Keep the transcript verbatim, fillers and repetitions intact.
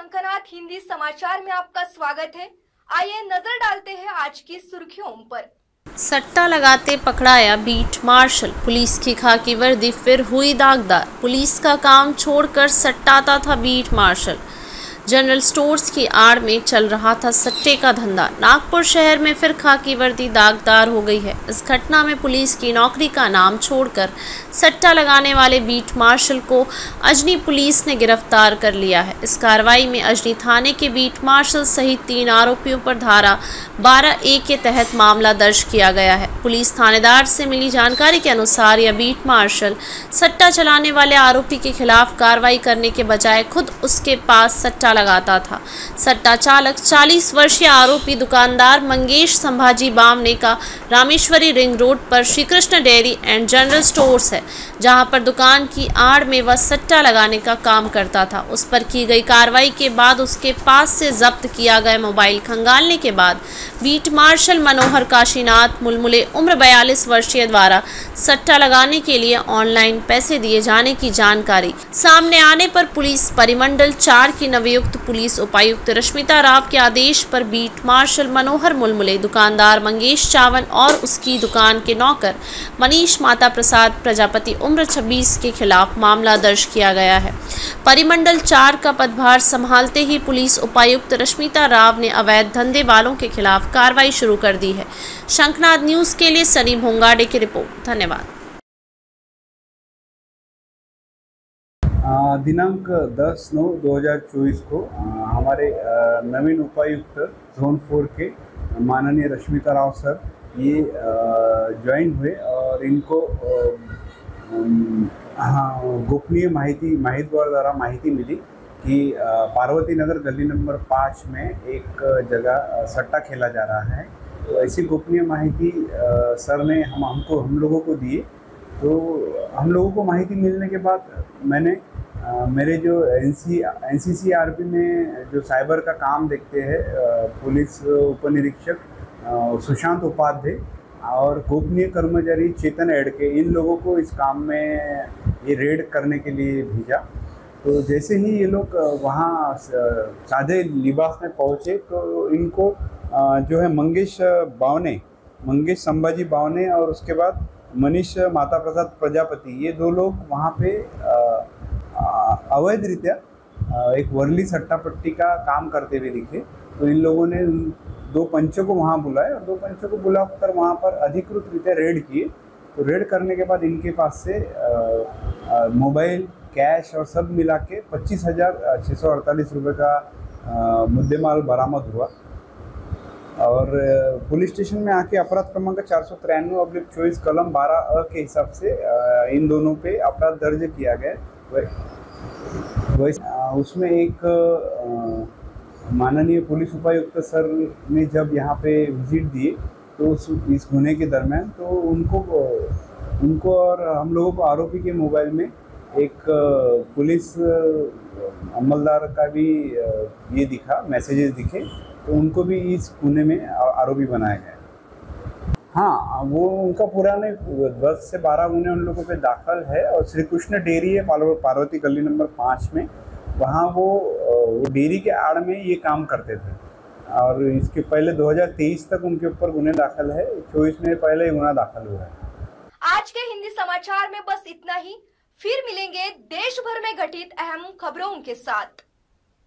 शंखनाथ हिंदी समाचार में आपका स्वागत है। आइए नजर डालते हैं आज की सुर्खियों पर। सट्टा लगाते पकड़ाया बीट मार्शल, पुलिस की खाकी वर्दी फिर हुई दागदार। पुलिस का काम छोड़कर सट्टाता था बीट मार्शल। जनरल स्टोर्स की आड़ में चल रहा था सट्टे का धंधा। नागपुर शहर में फिर खाकी वर्दी दागदार हो गई है। इस घटना में पुलिस की नौकरी का नाम छोड़कर सट्टा लगाने वाले बीट मार्शल को अजनी पुलिस ने गिरफ्तार कर लिया है। इस कार्रवाई में अजनी थाने के बीट मार्शल सहित तीन आरोपियों पर धारा बारह ए के तहत मामला दर्ज किया गया है। पुलिस थानेदार से मिली जानकारी के अनुसार यह बीट मार्शल सट्टा चलाने वाले आरोपी के खिलाफ कार्रवाई करने के बजाय खुद उसके पास सट्टा लगाता था। सट्टा चालक चालीस वर्षीय आरोपी दुकानदार मंगेश संभाजी बावने का रामेश्वरी रिंग रोड पर Shri Krishna dairy and general stores है, जहां पर दुकान की आड़ में वह सट्टा लगाने का काम करता था। उस पर की गई कार्रवाई के बाद उसके पास से जब्त किया गया मोबाइल खंगालने के बाद बीट मार्शल मनोहर काशीनाथ मुलमुले उम्र बयालीस वर्षीय द्वारा सट्टा लगाने के लिए ऑनलाइन पैसे दिए जाने की जानकारी सामने आने पर पुलिस परिमंडल चार की नवयुक्त पुलिस उपायुक्त रश्मिता राव के आदेश पर बीट मार्शल मनोहर मुलमुले, दुकानदार मंगेश चावन और उसकी दुकान के नौकर मनीष माता प्रसाद प्रजापति उम्र छब्बीस के खिलाफ मामला दर्ज किया गया है। परिमंडल चार का पदभार संभालते ही पुलिस उपायुक्त रश्मिता राव ने अवैध धंधे वालों के खिलाफ कार्रवाई शुरू कर दी है। शंखनाथ न्यूज के लिए सनी भोंगाड़े की रिपोर्ट। धन्यवाद। दिनांक दस नौ दो हज़ार चौबीस को हमारे नवीन उपायुक्त जोन फोर के माननीय रश्मिता राव सर ये ज्वाइन हुए और इनको गोपनीय माहिती माहितगार द्वारा माहिती मिली कि पार्वती नगर गली नंबर पाँच में एक जगह सट्टा खेला जा रहा है। तो ऐसी गोपनीय माहिती सर ने हम हमको हम लोगों को दिए। तो हम लोगों को माहिती मिलने के बाद मैंने आ, मेरे जो N C N C C R P में जो साइबर का काम देखते हैं पुलिस उपनिरीक्षक सुशांत उपाध्याय और गोपनीय कर्मचारी चेतन एडके, इन लोगों को इस काम में ये रेड करने के लिए भेजा। तो जैसे ही ये लोग वहाँ सादे लिबास में पहुँचे तो इनको जो है मंगेश बावने मंगेश संभाजी बावने और उसके बाद मनीष माता प्रसाद प्रजापति, ये दो लोग वहाँ पे अवैध रीत्या एक वर्ली सट्टा पट्टी का काम करते हुए दिखे। तो इन लोगों ने दो पंचों को वहाँ बुलाए और दो पंचों को बुलाकर वहाँ पर अधिकृत रीत्या रेड किए। तो रेड करने के बाद इनके पास से मोबाइल, कैश और सब मिला के पच्चीस हज़ार छः सौ अड़तालीस रुपये का मुद्देमाल बरामद हुआ। और पुलिस स्टेशन में आके अपराध क्रमांक चार सौ तिरानवे ऑब्लिक चौबीस कलम बारह अ के हिसाब से इन दोनों पे अपराध दर्ज किया गया। वैसे उसमें एक माननीय पुलिस उपायुक्त सर ने जब यहाँ पे विजिट दिए तो उस इस गुने के दरमियान तो उनको उनको और हम लोगों को आरोपी के मोबाइल में एक पुलिस अमलदार का भी ये दिखा, मैसेजेस दिखे। तो उनको भी इस गुने में आरोपी बनाया गया। हाँ, वो उनका पुराने दस से बारह गुने उन लोगों पे दाखिल है और श्री कृष्ण डेयरी है पार्वती गली नंबर पाँच में, वहाँ वो वो डेयरी के आड़ में ये काम करते थे। और इसके पहले दो हज़ार तेईस तक उनके ऊपर गुने दाखिल है, चौबीस में पहले ही गुना दाखिल हुआ है। आज के हिंदी समाचार में बस इतना ही। फिर मिलेंगे देश भर में घटित अहम खबरों के साथ।